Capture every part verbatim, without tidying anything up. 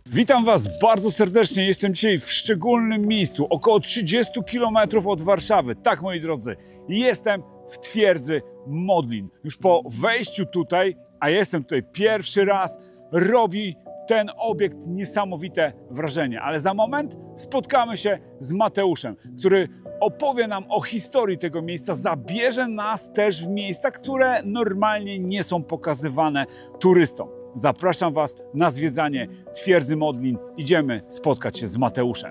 Witam Was bardzo serdecznie. Jestem dzisiaj w szczególnym miejscu, około trzydziestu kilometrów od Warszawy. Tak, moi drodzy, jestem w twierdzy Modlin. Już po wejściu tutaj, a jestem tutaj pierwszy raz, robi ten obiekt niesamowite wrażenie. Ale za moment spotkamy się z Mateuszem, który opowie nam o historii tego miejsca, zabierze nas też w miejsca, które normalnie nie są pokazywane turystom. Zapraszam Was na zwiedzanie twierdzy Modlin. Idziemy spotkać się z Mateuszem.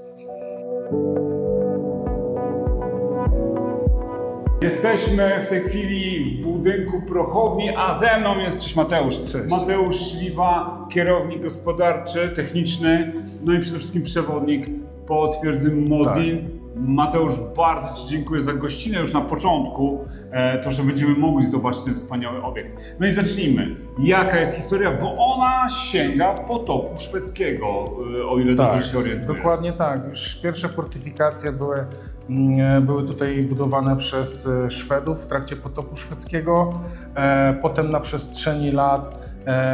Jesteśmy w tej chwili w budynku prochowni, a ze mną jest cześć Mateusz. Cześć. Mateusz Śliwa, kierownik gospodarczy, techniczny, no i przede wszystkim przewodnik po twierdzy Modlin. Tak. Mateusz, bardzo Ci dziękuję za gościnę już na początku, to, że będziemy mogli zobaczyć ten wspaniały obiekt. No i zacznijmy. Jaka jest historia? Bo ona sięga potopu szwedzkiego, o ile tak, dobrze się orientuję. Dokładnie tak. Już pierwsze fortyfikacje były, były tutaj budowane przez Szwedów w trakcie potopu szwedzkiego. Potem na przestrzeni lat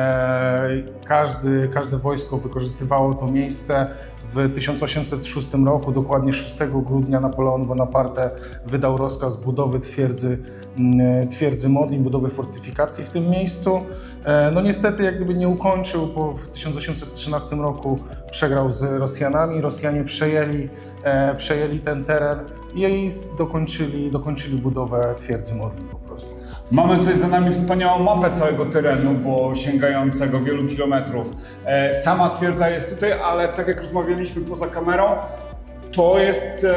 każdy, każde wojsko wykorzystywało to miejsce. W tysiąc osiemset szóstym roku, dokładnie szóstego grudnia, Napoleon Bonaparte wydał rozkaz budowy twierdzy, twierdzy Modlin, budowy fortyfikacji w tym miejscu. No niestety jak gdyby nie ukończył, bo w tysiąc osiemset trzynastym roku przegrał z Rosjanami. Rosjanie przejęli, przejęli ten teren i dokończyli, dokończyli budowę twierdzy Modlin po prostu. Mamy tutaj za nami wspaniałą mapę całego terenu, bo sięgającego wielu kilometrów. Sama twierdza jest tutaj, ale tak jak rozmawialiśmy poza kamerą, to jest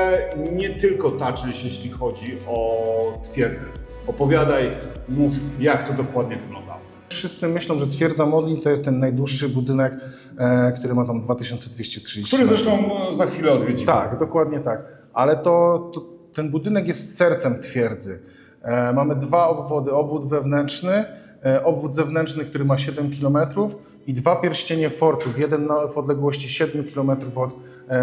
nie tylko ta część, jeśli chodzi o twierdzę. Opowiadaj, mów, jak to dokładnie wygląda. Wszyscy myślą, że twierdza Modlin to jest ten najdłuższy budynek, który ma tam dwa tysiące dwieście trzydzieści. Który zresztą za chwilę odwiedzimy. Tak, dokładnie tak. Ale to, to ten budynek jest sercem twierdzy. Mamy dwa obwody, obwód wewnętrzny, obwód zewnętrzny, który ma siedem kilometrów i dwa pierścienie fortów, jeden na, w odległości siedmiu kilometrów od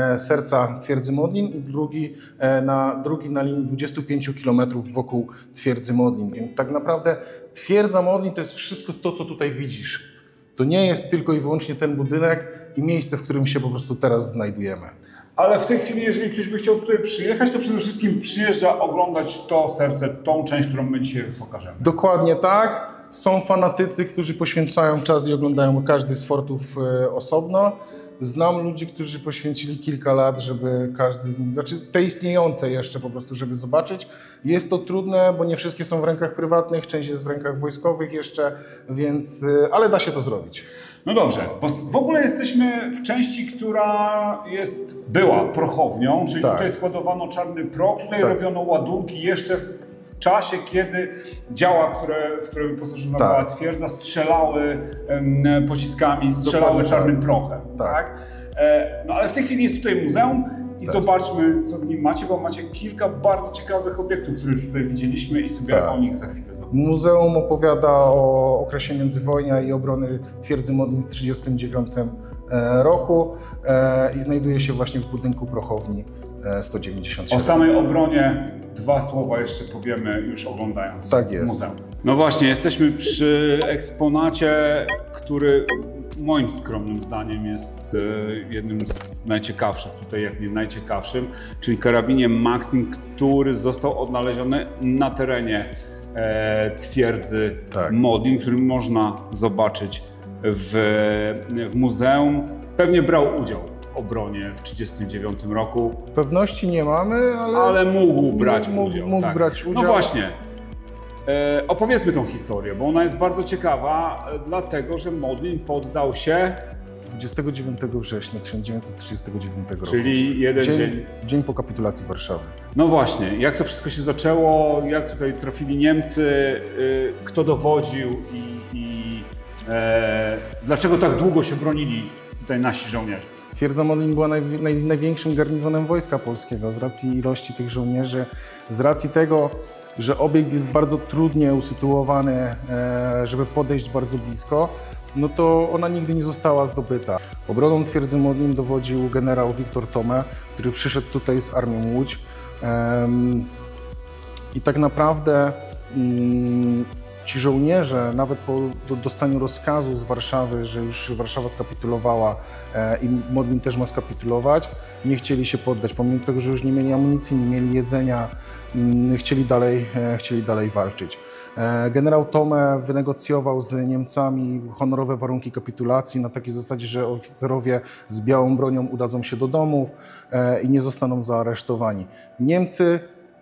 serca twierdzy Modlin i drugi na, drugi na linii dwudziestu pięciu kilometrów wokół twierdzy Modlin. Więc tak naprawdę twierdza Modlin to jest wszystko to, co tutaj widzisz. To nie jest tylko i wyłącznie ten budynek i miejsce, w którym się po prostu teraz znajdujemy. Ale w tej chwili, jeżeli ktoś by chciał tutaj przyjechać, to przede wszystkim przyjeżdża oglądać to serce, tą część, którą my dzisiaj pokażemy. Dokładnie tak. Są fanatycy, którzy poświęcają czas i oglądają każdy z fortów osobno. Znam ludzi, którzy poświęcili kilka lat, żeby każdy z nich, znaczy te istniejące jeszcze po prostu, żeby zobaczyć. Jest to trudne, bo nie wszystkie są w rękach prywatnych, część jest w rękach wojskowych jeszcze, więc, ale da się to zrobić. No dobrze, bo w ogóle jesteśmy w części, która jest, była prochownią, czyli tak. Tutaj składowano czarny proch, tutaj tak. Robiono ładunki jeszcze w czasie, kiedy działa, które, w które wyposażona tak. była twierdza, strzelały um, pociskami, strzelały Dokładnie czarnym tak. prochem. Tak. tak? E, no ale w tej chwili jest tutaj muzeum i tak. zobaczmy, co w nim macie, bo macie kilka bardzo ciekawych obiektów, które już tutaj widzieliśmy i sobie tak. o nich za chwilę zobaczymy. Muzeum opowiada o okresie międzywojnia i obrony twierdzy Modlin w tysiąc dziewięćset trzydziestym dziewiątym roku i znajduje się właśnie w budynku prochowni sto dziewięćdziesiąt siedem. O samej obronie dwa słowa jeszcze powiemy, już oglądając tak jest. muzeum. No właśnie, jesteśmy przy eksponacie, który moim skromnym zdaniem jest jednym z najciekawszych, tutaj jak nie najciekawszym, czyli karabinie Maxim, który został odnaleziony na terenie twierdzy tak. Modlin, który można zobaczyć w, w muzeum. Pewnie brał udział w obronie w tysiąc dziewięćset trzydziestym dziewiątym roku. Pewności nie mamy, ale, ale mógł brać mógł, udział. Mógł tak. brać udział. No właśnie. E, opowiedzmy tą historię, bo ona jest bardzo ciekawa, dlatego że Modlin poddał się dwudziestego dziewiątego września tysiąc dziewięćset trzydziestego dziewiątego roku. Czyli jeden dzień, dzień... Dzień po kapitulacji Warszawy. No właśnie, jak to wszystko się zaczęło, jak tutaj trafili Niemcy, y, kto dowodził i, i e, dlaczego tak długo się bronili tutaj nasi żołnierze? Twierdza Modlin była naj, naj, największym garnizonem Wojska Polskiego z racji ilości tych żołnierzy, z racji tego, że obiekt jest bardzo trudnie usytuowany, e, żeby podejść bardzo blisko, no to ona nigdy nie została zdobyta. Obroną twierdzy Modlin dowodził generał Wiktor Tome, który przyszedł tutaj z armią Łódź. E, I tak naprawdę mm, ci żołnierze, nawet po do, dostaniu rozkazu z Warszawy, że już Warszawa skapitulowała e, i Modlin też ma skapitulować, nie chcieli się poddać, pomimo tego, że już nie mieli amunicji, nie mieli jedzenia, m, chcieli dalej, e, chcieli dalej walczyć. E, generał Thome wynegocjował z Niemcami honorowe warunki kapitulacji na takiej zasadzie, że oficerowie z białą bronią udadzą się do domów e, i nie zostaną zaaresztowani. Niemcy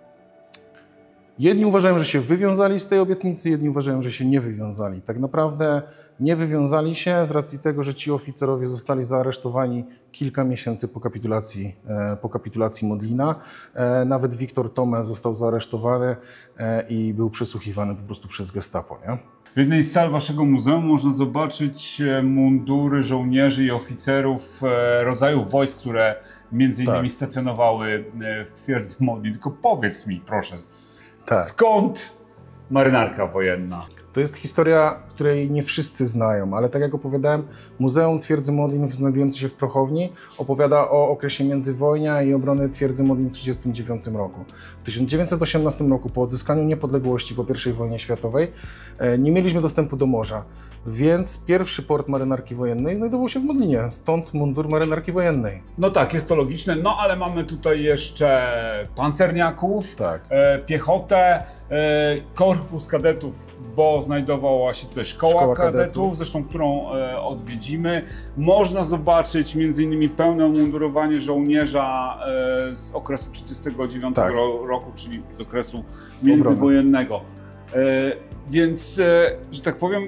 Jedni uważają, że się wywiązali z tej obietnicy, jedni uważają, że się nie wywiązali. Tak naprawdę nie wywiązali się z racji tego, że ci oficerowie zostali zaaresztowani kilka miesięcy po kapitulacji, po kapitulacji Modlina. Nawet Wiktor Thome został zaaresztowany i był przesłuchiwany po prostu przez Gestapo. Nie? W jednej z sal waszego muzeum można zobaczyć mundury żołnierzy i oficerów rodzajów wojsk, które między innymi tak. stacjonowały w twierdzy Modlin. Tylko powiedz mi, proszę, tak. skąd marynarka wojenna? To jest historia, której nie wszyscy znają, ale tak jak opowiadałem, Muzeum Twierdzy Modlin znajdujące się w Prochowni opowiada o okresie międzywojnia i obrony Twierdzy Modlin w tysiąc dziewięćset trzydziestym dziewiątym roku. W tysiąc dziewięćset osiemnastym roku, po odzyskaniu niepodległości po pierwszej wojnie światowej, nie mieliśmy dostępu do morza, więc pierwszy port marynarki wojennej znajdował się w Modlinie, stąd mundur marynarki wojennej. No tak, jest to logiczne, no ale mamy tutaj jeszcze pancerniaków, tak. e, piechotę, e, korpus kadetów, bo znajdowała się tutaj szkoła, szkoła kadetów, kadetów, zresztą którą e, odwiedzimy. Można zobaczyć między innymi pełne umundurowanie żołnierza e, z okresu tysiąc dziewięćset trzydziestego dziewiątego tak. roku, czyli z okresu międzywojennego. E, więc, e, że tak powiem,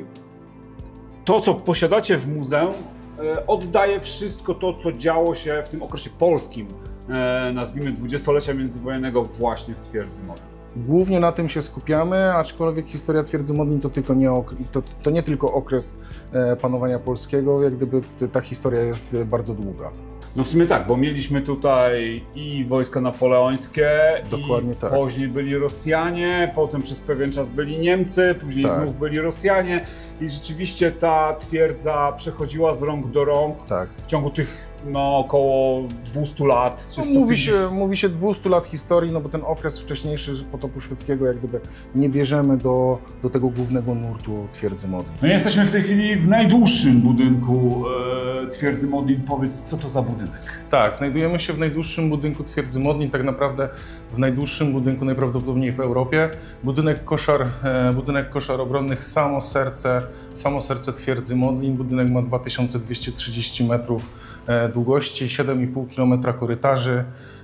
to, co posiadacie w muzeum, e, oddaje wszystko to, co działo się w tym okresie polskim, e, nazwijmy dwudziestolecia międzywojennego, właśnie w Twierdzy Modlin. Głównie na tym się skupiamy, aczkolwiek historia Twierdzy Modlin to, tylko nie, to, to nie tylko okres e, panowania polskiego, jak gdyby ta historia jest bardzo długa. No w sumie tak, bo mieliśmy tutaj i wojska napoleońskie, Dokładnie i tak. później byli Rosjanie, potem przez pewien czas byli Niemcy, później tak. znów byli Rosjanie i rzeczywiście ta twierdza przechodziła z rąk do rąk tak. w ciągu tych no, około dwustu lat. No, mówi, się, mówi się dwustu lat historii, no bo ten okres wcześniejszy potopu szwedzkiego jak gdyby nie bierzemy do, do tego głównego nurtu Twierdzy Modlin. No jesteśmy w tej chwili w najdłuższym budynku e, Twierdzy Modlin. Powiedz, co to za budynek? Tak, znajdujemy się w najdłuższym budynku Twierdzy Modlin, tak naprawdę w najdłuższym budynku najprawdopodobniej w Europie. Budynek koszar, e, budynek koszar obronnych, samo serce, samo serce Twierdzy Modlin. Budynek ma dwa tysiące dwieście trzydzieści metrów e, długości, siedem i pół kilometra korytarzy,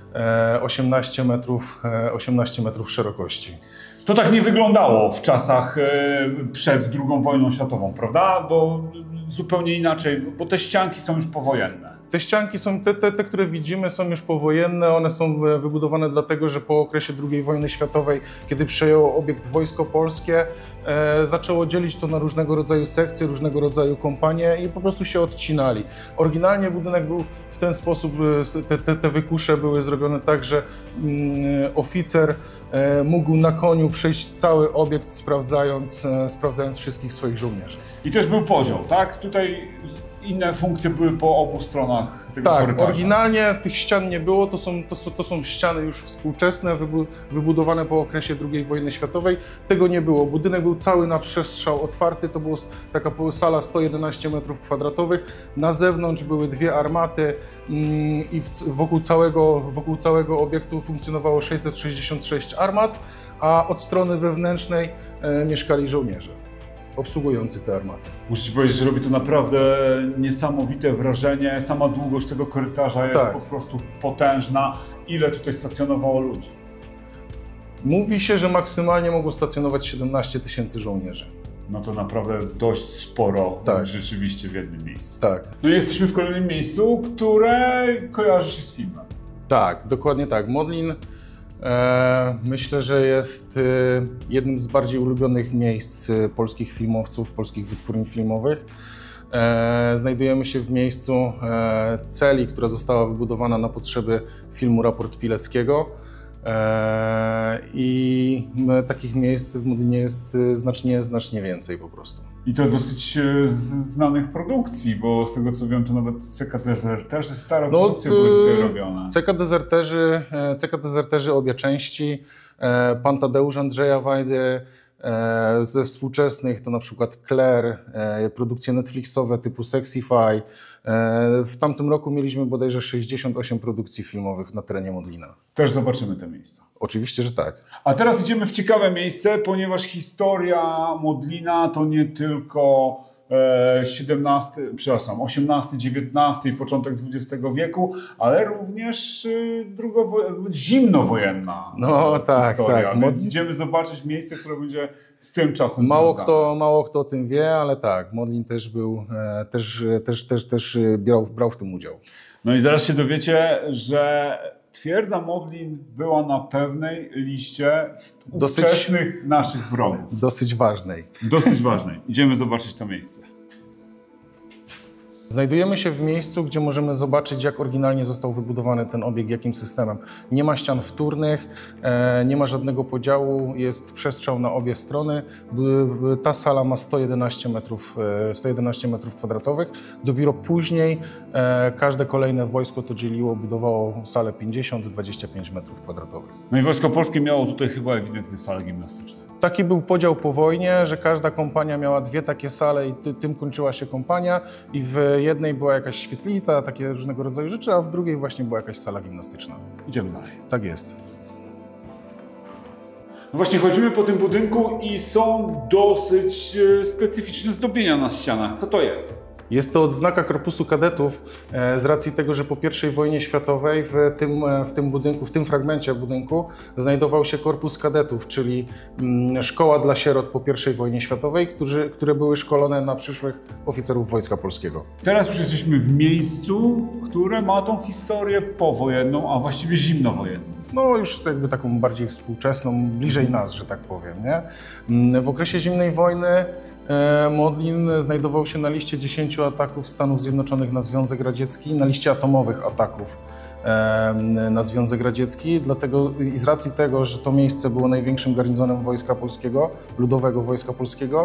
e, osiemnaście metrów, e, osiemnaście metrów szerokości. To tak nie wyglądało w czasach e, przed drugą wojną światową, prawda? Bo zupełnie inaczej, bo te ścianki są już powojenne. Te ścianki są, te, te, te, które widzimy, są już powojenne. One są wybudowane dlatego, że po okresie drugiej wojny światowej, kiedy przejęło obiekt Wojsko Polskie, e, zaczęło dzielić to na różnego rodzaju sekcje, różnego rodzaju kompanie i po prostu się odcinali. Oryginalnie budynek był w ten sposób, te, te, te wykusze były zrobione tak, że mm, oficer e, mógł na koniu przejść cały obiekt, sprawdzając, e, sprawdzając wszystkich swoich żołnierzy. I też był podział, tak? Tutaj inne funkcje były po obu stronach tego tak, korytarza. Oryginalnie tych ścian nie było, to są, to, to są ściany już współczesne, wybu wybudowane po okresie drugiej wojny światowej. Tego nie było. Budynek był cały na przestrzał otwarty, to była taka sala sto jedenaście metrów kwadratowych. Na zewnątrz były dwie armaty mm, i wokół całego, wokół całego obiektu funkcjonowało sześćset sześćdziesiąt sześć armat, a od strony wewnętrznej e, mieszkali żołnierze obsługujący te armaty. Muszę ci powiedzieć, że robi to naprawdę niesamowite wrażenie. Sama długość tego korytarza jest tak. po prostu potężna. Ile tutaj stacjonowało ludzi? Mówi się, że maksymalnie mogło stacjonować siedemnaście tysięcy żołnierzy. No to naprawdę dość sporo tak. rzeczywiście w jednym miejscu. Tak. No i jesteśmy w kolejnym miejscu, które kojarzy się z filmem. Tak, dokładnie tak. Modlin e, myślę, że jest e, jednym z bardziej ulubionych miejsc polskich filmowców, polskich wytwórni filmowych. E, znajdujemy się w miejscu e, celi, która została wybudowana na potrzeby filmu Raport Pileckiego. Eee, I takich miejsc w Modlinie jest znacznie, znacznie więcej po prostu. I to dosyć znanych produkcji, bo z tego co wiem, to nawet C K Dezerterzy, stare no, produkcje były tutaj robione. C K Dezerterzy, C K Dezerterzy obie części, Pan Tadeusz Andrzeja Wajdy, Ze współczesnych to na przykład Claire, produkcje Netflixowe typu Sexify. W tamtym roku mieliśmy bodajże sześćdziesiąt osiem produkcji filmowych na terenie Modlina. Też zobaczymy te miejsca. Oczywiście, że tak. A teraz idziemy w ciekawe miejsce, ponieważ historia Modlina to nie tylko siedemnasty, przepraszam, osiemnasty, dziewiętnasty i początek dwudziestego wieku, ale również drugowo- zimnowojenna no, tak, historia. tak. Więc idziemy zobaczyć miejsce, które będzie z tym czasem mało związane. kto, mało kto o tym wie, ale tak, Modlin też był, też, też, też, też brał, brał w tym udział. No i zaraz się dowiecie, że twierdza Modlin była na pewnej liście Dosyć- ówczesnych naszych wrogów. Dosyć ważnej. Dosyć ważnej. Idziemy zobaczyć to miejsce. Znajdujemy się w miejscu, gdzie możemy zobaczyć, jak oryginalnie został wybudowany ten obiekt, jakim systemem. Nie ma ścian wtórnych, e, nie ma żadnego podziału, jest przestrzał na obie strony. B- b- Ta sala ma sto jedenaście metrów, e, sto jedenaście metrów kwadratowych. Dopiero później e, każde kolejne wojsko to dzieliło, budowało salę pięćdziesiąt do dwudziestu pięciu metrów kwadratowych. No i Wojsko Polskie miało tutaj chyba ewidentnie salę gimnastyczną. Taki był podział po wojnie, że każda kompania miała dwie takie sale i ty, tym kończyła się kompania i w jednej była jakaś świetlica, takie różnego rodzaju rzeczy, a w drugiej właśnie była jakaś sala gimnastyczna. Idziemy dalej. Tak jest. No właśnie chodzimy po tym budynku i są dosyć e, specyficzne zdobienia na ścianach. Co to jest? Jest to odznaka Korpusu Kadetów e, z racji tego, że po pierwszej wojnie światowej w tym, e, w tym budynku, w tym fragmencie budynku znajdował się Korpus Kadetów, czyli mm, szkoła dla sierot po pierwszej wojnie światowej, którzy, które były szkolone na przyszłych oficerów Wojska Polskiego. Teraz już jesteśmy w miejscu, które ma tą historię powojenną, a właściwie zimnowojenną. No już jakby taką bardziej współczesną, bliżej nas, że tak powiem, nie? W okresie zimnej wojny e, Modlin znajdował się na liście dziesięciu ataków Stanów Zjednoczonych na Związek Radziecki, na liście atomowych ataków e, na Związek Radziecki, dlatego i z racji tego, że to miejsce było największym garnizonem Wojska Polskiego, Ludowego Wojska Polskiego,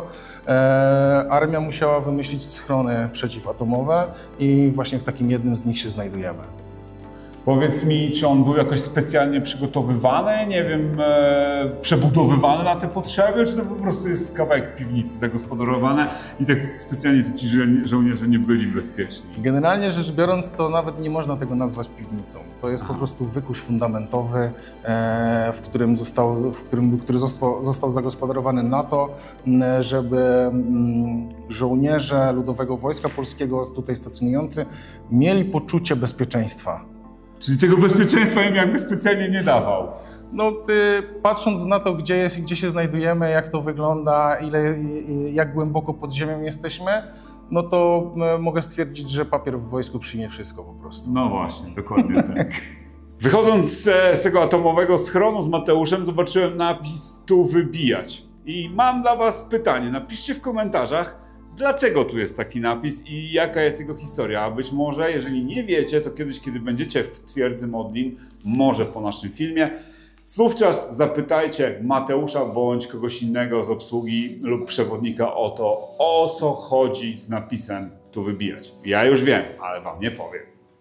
e, armia musiała wymyślić schrony przeciwatomowe i właśnie w takim jednym z nich się znajdujemy. Powiedz mi, czy on był jakoś specjalnie przygotowywany, nie wiem, e, przebudowywany na te potrzeby, czy to po prostu jest kawałek piwnicy zagospodarowane i tak specjalnie to ci żo- żołnierze nie byli bezpieczni? Generalnie rzecz biorąc, to nawet nie można tego nazwać piwnicą. To jest Aha. po prostu wykuś fundamentowy, e, w którym, został, w którym, który został, został zagospodarowany na to, m, żeby m, żołnierze Ludowego Wojska Polskiego tutaj stacjonujący mieli poczucie bezpieczeństwa. Czyli tego bezpieczeństwa im jakby specjalnie nie dawał. No, ty, patrząc na to, gdzie, jest, gdzie się znajdujemy, jak to wygląda, ile, i- jak głęboko pod ziemią jesteśmy, no to e, mogę stwierdzić, że papier w wojsku przyjmie wszystko po prostu. No właśnie, dokładnie tak. Wychodząc z, z tego atomowego schronu z Mateuszem, zobaczyłem napis "Tu wybijać". I mam dla was pytanie, napiszcie w komentarzach, dlaczego tu jest taki napis i jaka jest jego historia. A być może, jeżeli nie wiecie, to kiedyś, kiedy będziecie w twierdzy Modlin, może po naszym filmie, wówczas zapytajcie Mateusza bądź kogoś innego z obsługi lub przewodnika o to, o co chodzi z napisem "Tu wybijać". Ja już wiem, ale wam nie powiem.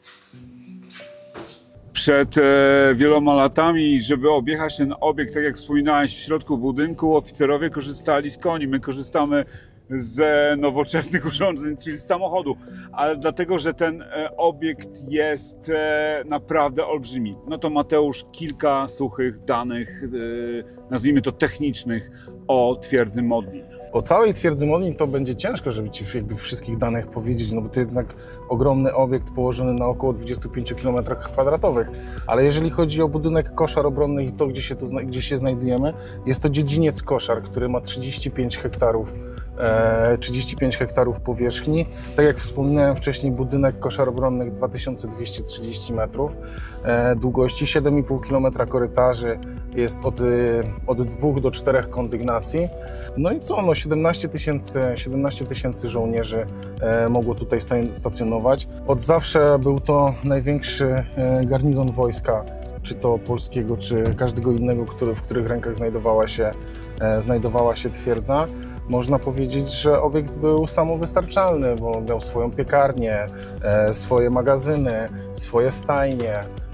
Przed e, wieloma latami, żeby objechać ten obiekt, tak jak wspominałeś, w środku budynku, oficerowie korzystali z koni. My korzystamy z nowoczesnych urządzeń, czyli z samochodu, ale dlatego, że ten e, obiekt jest e, naprawdę olbrzymi. No to Mateusz, kilka suchych danych, e, nazwijmy to technicznych, o twierdzy Modlin. O całej twierdzy Modlin to będzie ciężko, żeby ci jakby wszystkich danych powiedzieć, no bo to jednak ogromny obiekt położony na około dwudziestu pięciu kilometrach kwadratowych. Ale jeżeli chodzi o budynek koszar obronny i to, gdzie się, tu, zna- gdzie się znajdujemy, jest to dziedziniec koszar, który ma trzydzieści pięć hektarów, e, trzydzieści pięć hektarów powierzchni. Tak jak wspominałem wcześniej, budynek koszar obronnych dwa tysiące dwieście trzydzieści metrów e, długości, siedem i pół kilometra korytarzy, jest od, y, od dwóch do czterech kondygnacji. No i co, no siedemnaście tysięcy żołnierzy e, mogło tutaj sta- stacjonować. Od zawsze był to największy e, garnizon wojska, czy to polskiego, czy każdego innego, który, w których rękach znajdowała się, e, znajdowała się twierdza. Można powiedzieć, że obiekt był samowystarczalny, bo miał swoją piekarnię, e, swoje magazyny, swoje stajnie,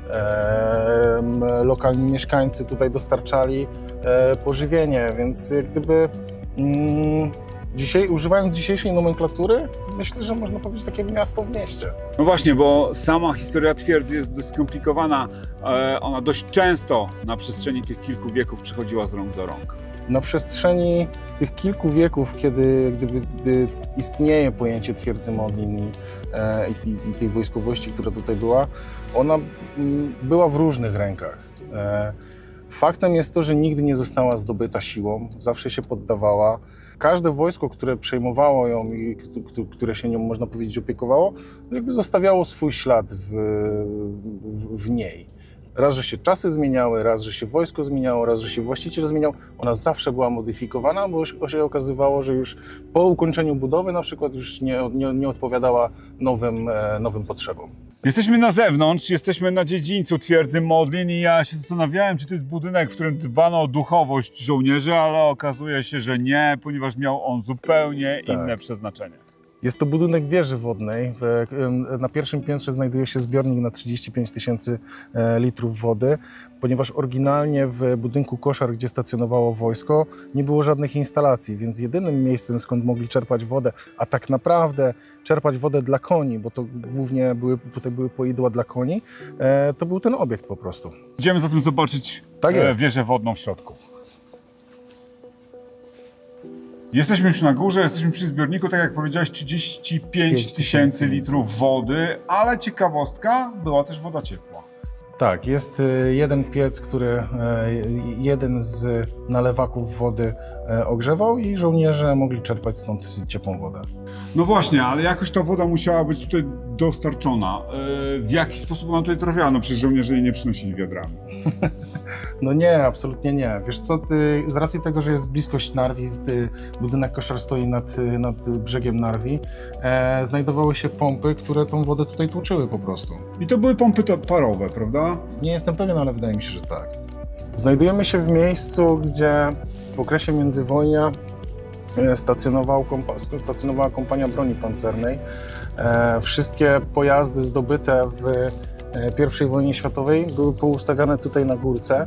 E, lokalni mieszkańcy tutaj dostarczali e, pożywienie, więc jak gdyby mm, dzisiaj, używając dzisiejszej nomenklatury, myślę, że można powiedzieć takie miasto w mieście. No właśnie, bo sama historia twierdzy jest dość skomplikowana. E, ona dość często na przestrzeni tych kilku wieków przechodziła z rąk do rąk. Na przestrzeni tych kilku wieków, kiedy jak gdyby, gdy istnieje pojęcie twierdzy Modlin i, e, i, i tej wojskowości, która tutaj była, ona m, była w różnych rękach. E, faktem jest to, że nigdy nie została zdobyta siłą, zawsze się poddawała. Każde wojsko, które przejmowało ją i które się nią, można powiedzieć, opiekowało, jakby zostawiało swój ślad w, w, w niej. Raz, że się czasy zmieniały, raz, że się wojsko zmieniało, raz, że się właściciel zmieniał. Ona zawsze była modyfikowana, bo się okazywało, że już po ukończeniu budowy na przykład już nie, nie, nie odpowiadała nowym, nowym potrzebom. Jesteśmy na zewnątrz, jesteśmy na dziedzińcu twierdzy Modlin i ja się zastanawiałem, czy to jest budynek, w którym dbano o duchowość żołnierzy, ale okazuje się, że nie, ponieważ miał on zupełnie Tak. inne przeznaczenie. Jest to budynek wieży wodnej. Na pierwszym piętrze znajduje się zbiornik na trzydzieści pięć tysięcy litrów wody, ponieważ oryginalnie w budynku koszar, gdzie stacjonowało wojsko, nie było żadnych instalacji, więc jedynym miejscem, skąd mogli czerpać wodę, a tak naprawdę czerpać wodę dla koni, bo to głównie były, tutaj były poidła dla koni, to był ten obiekt po prostu. Idziemy zatem zobaczyć Tak jest. wieżę wodną w środku. Jesteśmy już na górze, jesteśmy przy zbiorniku, tak jak powiedziałeś, trzydzieści pięć tysięcy litrów wody, ale ciekawostka, była też woda ciepła. Tak, jest jeden piec, który jeden z nalewaków wody ogrzewał i żołnierze mogli czerpać stąd ciepłą wodę. No właśnie, ale jakoś ta woda musiała być tutaj dostarczona. W jaki sposób ona tutaj trafiała? No przecież żołnierze jej nie przynosili wiadrami. No nie, absolutnie nie. Wiesz co, ty, z racji tego, że jest bliskość Narwi, ty, budynek koszar stoi nad, nad brzegiem Narwi, e, znajdowały się pompy, które tą wodę tutaj tłoczyły po prostu. I to były pompy parowe, prawda? Nie jestem pewien, ale wydaje mi się, że tak. Znajdujemy się w miejscu, gdzie w okresie międzywojnia stacjonował, stacjonowała kompania broni pancernej. E, wszystkie pojazdy zdobyte w pierwszej wojnie światowej były poustawiane tutaj na górce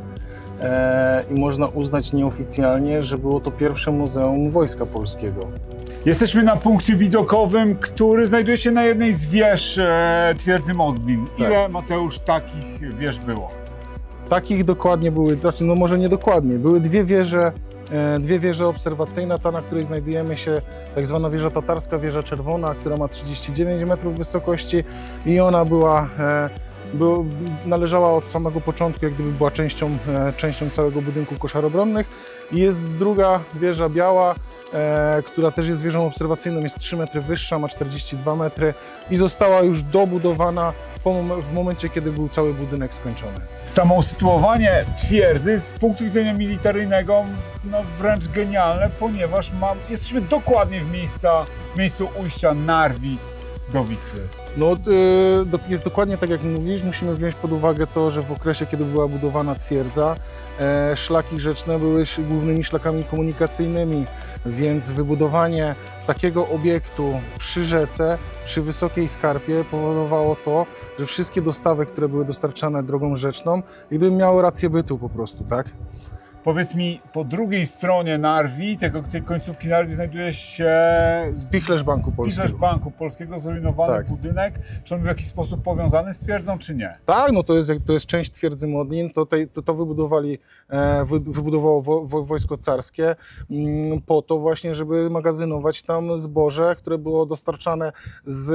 e, i można uznać nieoficjalnie, że było to pierwsze muzeum Wojska Polskiego. Jesteśmy na punkcie widokowym, który znajduje się na jednej z wież e, twierdzy Modlin. Ile, tak. Mateusz, takich wież było? Takich dokładnie były, znaczy no może nie dokładnie, były dwie wieże, e, dwie wieże obserwacyjne, ta na której znajdujemy się, tak zwana wieża tatarska, wieża czerwona, która ma trzydzieści dziewięć metrów wysokości i ona była e, Był, należała od samego początku, jak gdyby była częścią, e, częścią całego budynku koszar obronnych. I jest druga wieża biała, e, która też jest wieżą obserwacyjną, jest trzy metry wyższa, ma czterdzieści dwa metry i została już dobudowana po, w momencie, kiedy był cały budynek skończony. Samo usytuowanie twierdzy z punktu widzenia militaryjnego no wręcz genialne, ponieważ mam, jesteśmy dokładnie w, miejsca, w miejscu ujścia Narwi do Wisły. No, jest dokładnie tak jak mówisz, musimy wziąć pod uwagę to, że w okresie, kiedy była budowana twierdza, szlaki rzeczne były głównymi szlakami komunikacyjnymi, więc wybudowanie takiego obiektu przy rzece, przy wysokiej skarpie powodowało to, że wszystkie dostawy, które były dostarczane drogą rzeczną, gdyby miały rację bytu po prostu, tak? Powiedz mi, po drugiej stronie Narwi, tego, tej końcówki Narwi znajduje się Spichlerz Banku Polskiego. Spichlerz Banku Polskiego, zrujnowany tak. budynek. Czy on w jakiś sposób powiązany z twierdzą, czy nie? Tak, no to jest, to jest część twierdzy Modlin. To, to, to wybudowali, wy, wybudowało wo, wo, wojsko carskie m, po to właśnie, żeby magazynować tam zboże, które było dostarczane z,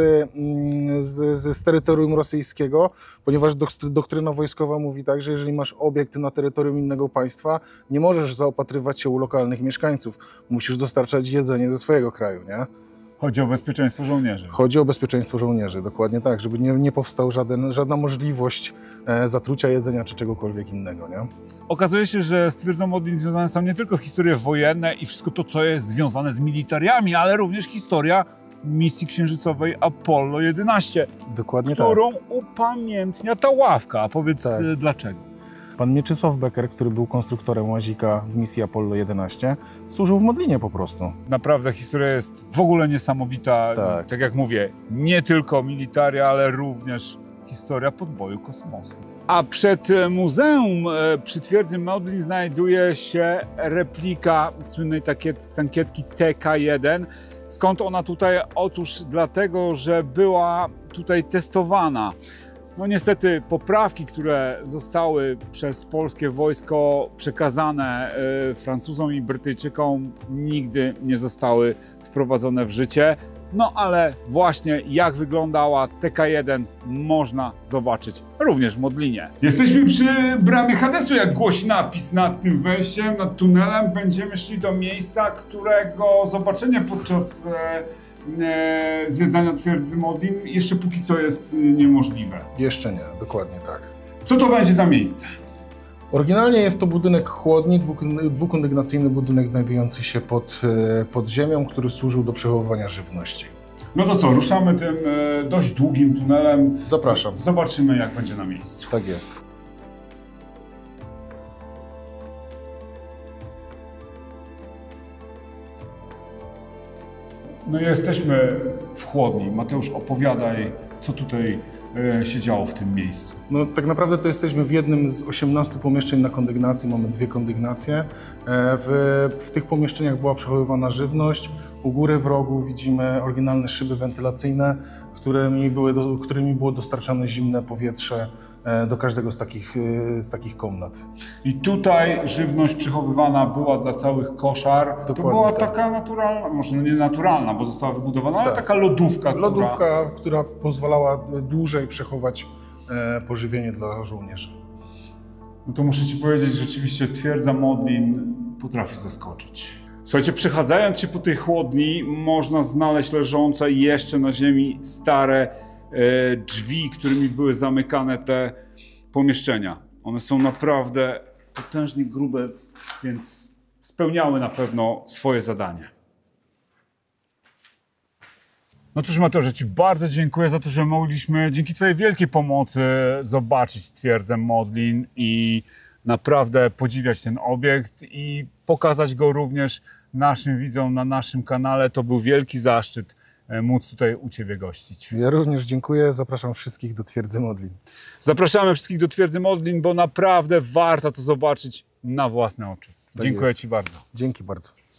m, z, z terytorium rosyjskiego, ponieważ doktryna wojskowa mówi tak, że jeżeli masz obiekt na terytorium innego państwa, nie możesz zaopatrywać się u lokalnych mieszkańców. Musisz dostarczać jedzenie ze swojego kraju, nie? Chodzi o bezpieczeństwo żołnierzy. Chodzi o bezpieczeństwo żołnierzy, dokładnie tak, żeby nie, nie powstał żaden, żadna możliwość e, zatrucia jedzenia czy czegokolwiek innego, nie? Okazuje się, że z twierdzą Modlin związane są nie tylko historie wojenne i wszystko to, co jest związane z militariami, ale również historia misji księżycowej Apollo jedenaście, dokładnie którą tak. upamiętnia ta ławka. A powiedz tak. dlaczego? Pan Mieczysław Becker, który był konstruktorem łazika w misji Apollo jedenaście, służył w Modlinie po prostu. Naprawdę historia jest w ogóle niesamowita. Tak, tak jak mówię, nie tylko militaria, ale również historia podboju kosmosu. A przed muzeum przy twierdzy Modlin znajduje się replika słynnej takiet, tankietki T K jeden. Skąd ona tutaj? Otóż dlatego, że była tutaj testowana. No niestety poprawki, które zostały przez polskie wojsko przekazane y, Francuzom i Brytyjczykom, nigdy nie zostały wprowadzone w życie. No ale właśnie jak wyglądała T K jeden można zobaczyć również w Modlinie. Jesteśmy przy bramie Hadesu, jak głosi napis nad tym wejściem, nad tunelem. Będziemy szli do miejsca, którego zobaczenie podczas e, e, zwiedzania twierdzy Modlin jeszcze póki co jest niemożliwe. Jeszcze nie, dokładnie tak. Co to będzie za miejsce? Oryginalnie jest to budynek chłodni, dwukondygnacyjny budynek znajdujący się pod, pod ziemią, który służył do przechowywania żywności. No to co, ruszamy tym e, dość długim tunelem. Zapraszam. Zobaczymy, jak będzie na miejscu. Tak jest. No i jesteśmy w chłodni. Mateusz, opowiadaj, co tutaj e, się działo w tym miejscu. No tak naprawdę to jesteśmy w jednym z osiemnastu pomieszczeń na kondygnacji, mamy dwie kondygnacje. E, w, w tych pomieszczeniach była przechowywana żywność. U góry w rogu widzimy oryginalne szyby wentylacyjne, którymi, były do, którymi było dostarczane zimne powietrze e, do każdego z takich, e, z takich komnat. I tutaj żywność przechowywana była dla całych koszar. Dokładnie to była tak. taka naturalna, może nie naturalna, bo została wybudowana, ale Tak. taka lodówka. Lodówka, która... która pozwalała dłużej przechować e, pożywienie dla żołnierzy. No to muszę ci powiedzieć, że rzeczywiście twierdza Modlin potrafi zaskoczyć. Słuchajcie, przechadzając się po tej chłodni, można znaleźć leżące jeszcze na ziemi stare e, drzwi, którymi były zamykane te pomieszczenia. One są naprawdę potężnie grube, więc spełniały na pewno swoje zadanie. No cóż, Mateusz, ci bardzo dziękuję za to, że mogliśmy dzięki twojej wielkiej pomocy zobaczyć twierdzę Modlin i naprawdę podziwiać ten obiekt i pokazać go również naszym widzom na naszym kanale. To był wielki zaszczyt móc tutaj u ciebie gościć. Ja również dziękuję, zapraszam wszystkich do twierdzy Modlin. Zapraszamy wszystkich do twierdzy Modlin, bo naprawdę warto to zobaczyć na własne oczy. Tak dziękuję jest. ci bardzo. Dzięki bardzo.